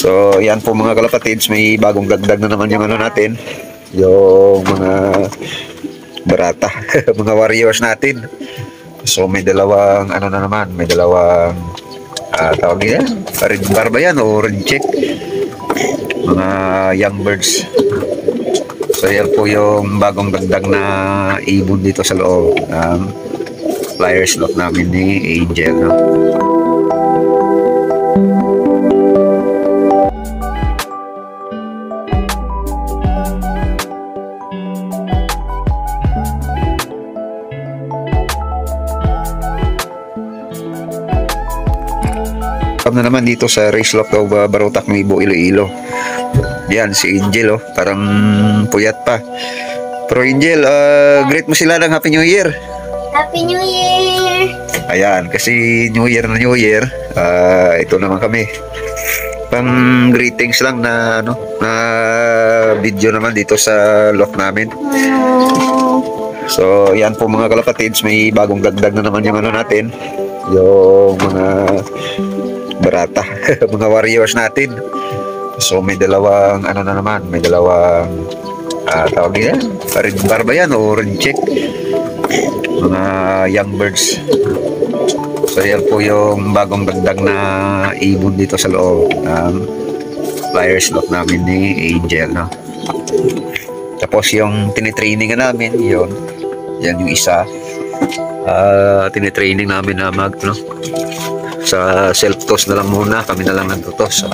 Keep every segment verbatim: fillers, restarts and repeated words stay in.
So, yan po mga kalapatids, may bagong dagdag na naman yung ano natin, yung mga barata, mga warriors natin. So, may dalawang, ano na naman, may dalawang, uh, tawag niya, red bar ba yan o red check? Mga young birds. So, yan po yung bagong dagdag na ibon dito sa loob ng flyers loft namin ni Angel, no? na naman dito sa race loft of uh, Broucke, Iloilo. Yan si Angel, oh, parang puyat pa. Pero Angel, uh, greet mo sila ng Happy New Year. Happy New Year. Ayan, kasi New Year na New Year, uh, ito naman kami. Pang greetings lang na ano, na video naman dito sa loft namin. So, yan po mga kalapatids, may bagong dagdag na naman yung ano natin, yung mga barata, mga warriors natin. So, may dalawang, ano na naman, may dalawang, uh, tawag niya, red bar ba yan o red check? Mga young birds. So, yan po yung bagong dagdag na ibon dito sa loob ng flyers loft namin ni Angel, no? Tapos yung tinitraining namin, yun, yan yung isa. Uh, tinitraining namin na mag, no? Sa self-toss na lang muna, kami na lang nagtutos.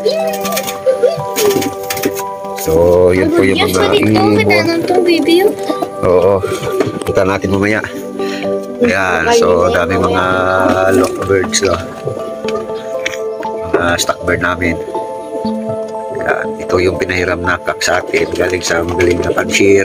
So, yun po yung mga ibon. Oo, kita natin mamaya. Ayan, so dami mga loft birds, no? Mga stock bird namin. Ayan, ito yung pinahiram na kak sa akin, galing sa magaling na fancier.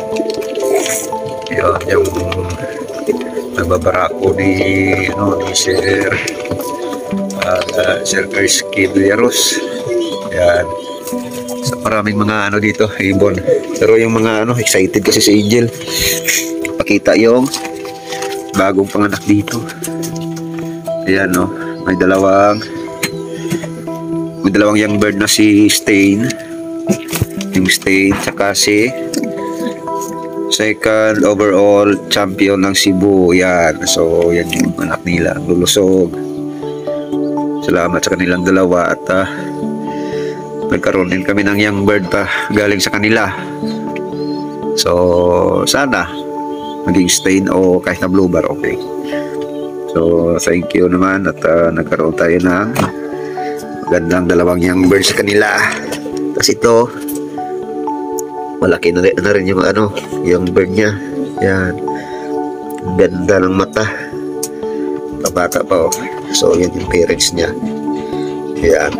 Yun, yung nagbabarako ni, ano, ni Sir uh, uh, Sir Erskine Leros. Ayan, so maraming mga ano dito, ibon. Pero yung mga ano, excited kasi si Angel pakita yung bagong panganak dito. Ayan, no, may dalawang may dalawang young bird na si Stain, yung Stain, saka si second overall champion ng Cebu. Yan, so yan yung anak nila, lulusog. Salamat sa kanilang dalawa. At uh, nagkaroon din kami ng young bird pa galing sa kanila. So sana maging Stain o kahit na blue bar, okay. So thank you naman at uh, nagkaroon tayo ng magandang dalawang young birds sa kanila. Tapos ito, malaki na rin, na rin yung ano, yung bird niya. Yan, ganda ng mata, kabata pa, oh. So yan yung parents niya. Yan,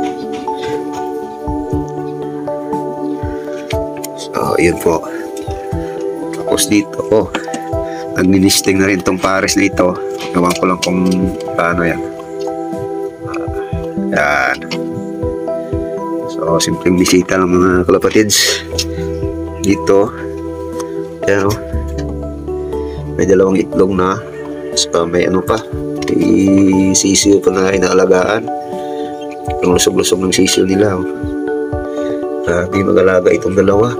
so yun po. Tapos dito, oh, nagninisting na rin tong pares na ito. Ewan ko lang kung paano yan. Uh, yan. So, simpleng bisita ng mga kalapatids dito. Yan, oh. May dalawang itlog na. So, may ano pa, may sisiyo pa na inaalagaan. Ang lusog-lusog ng sisiyo nila, oh. Grabe mag-alaga itong dalawa.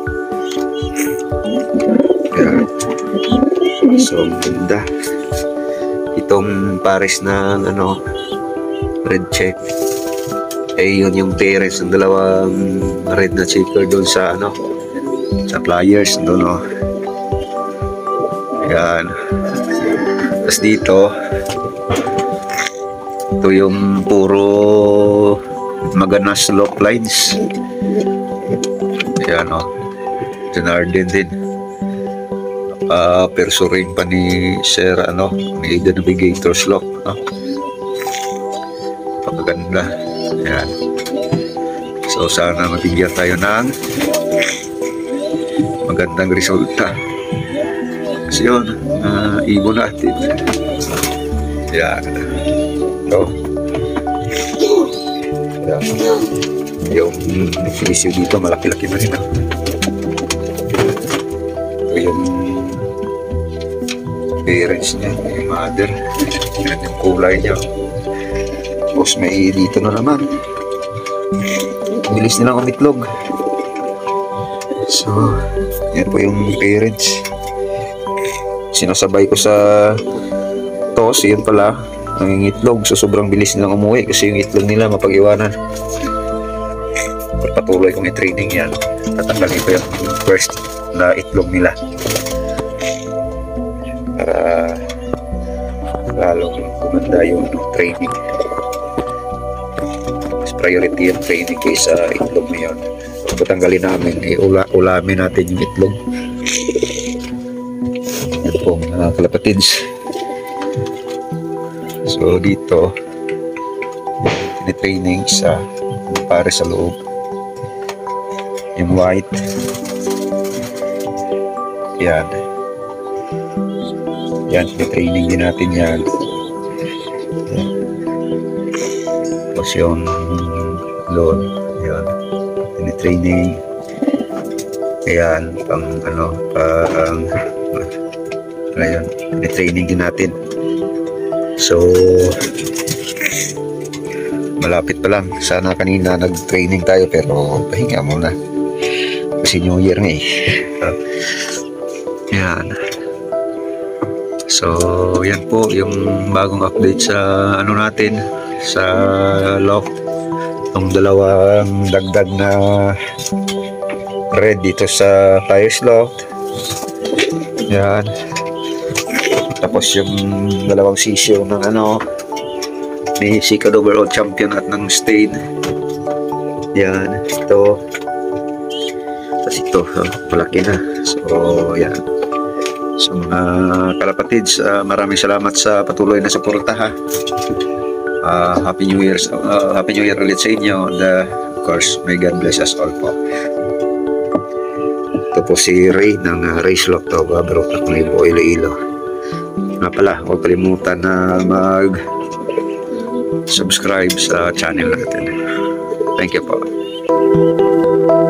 Yan. So, ganda. Itong pares ng ano, red check, eh yun yung parents ng dalawang red na checker doon sa ano, sa flyers doon, no? Yan. Tapos dito, ito yung puro maganas loft lines. Yan, no? Aarden din. Uh, persuring pa ni Sir, ano, ni The Navigator's Loft, no? Pagaganda. Yan. So sana mabigyan tayo ng magandang resulta. Kasi yun, uh, ibon natin. Yan. So, yan. Yung issue dito malaki-laki na rin, no? So yung parents niya, yung mother, yan yung kulay niya. Tapos may dito na naman Bilis nilang umitlog. So, yan po yung parents. Sinasabay ko sa toss, yun pala, ang itlog. So, sobrang bilis nilang umuwi kasi yung itlog nila mapag-iwanan. Patuloy kong i-training yan. Tatanggalin ko yung first na itlog nila. Para lalong kumanda yung training. Mas priority yung training kaysa itlog na yun. Patanggalin namin, eh, ula ulamin natin yung itlog. Yan po mga kalapatids. So dito tinitraining sa pare sa loob yung white. Yan yan tinitraining din natin yan. Yan. Tapos yung loon yan tinitraining. Ayan pang ano pang ngayon tinitraining din natin. So malapit pa lang. Sana kanina nag-training tayo pero pahinga muna kasi New Year nga eh. Yan. So yan po yung bagong update sa ano natin sa Loft. Itong dalawang dagdag na red dito sa Tyres Loft. Yan. Tapos yung dalawang sisyo ng ano ni Checkered overall champion at ng stain. Yan, ito. Tapos ito, oh, malaki na. So, yan. So, mga kalapatids, uh, maraming salamat sa patuloy na suporta ha. Uh, Happy New Year, uh, Happy New Year ulit sa inyo. And, uh, of course, may God bless us all po. Ito po si Rhaeye ng uh, Race Loft of uh, Broucke na po Iloilo. Nga pala, huwag kalimutan na mag subscribe sa channel natin. Thank you po.